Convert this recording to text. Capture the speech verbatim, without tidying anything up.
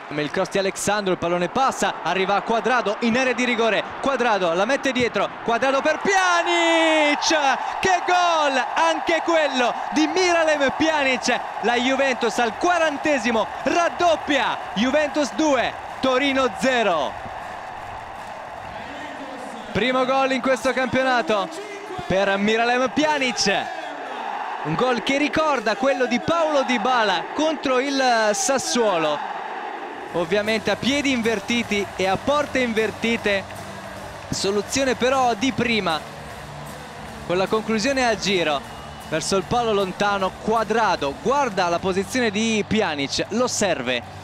Il cross di Alexandro, il pallone passa, arriva a Cuadrado in area di rigore. Cuadrado la mette dietro, Cuadrado per Pjanic, che gol anche quello di Miralem Pjanic. La Juventus al quarantesimo raddoppia, Juventus due, Torino zero. Primo gol in questo campionato per Miralem Pjanic, un gol che ricorda quello di Paulo Dybala contro il Sassuolo. Ovviamente a piedi invertiti e a porte invertite, soluzione però di prima, con la conclusione a giro verso il palo lontano. Cuadrado guarda la posizione di Pjanic, lo serve,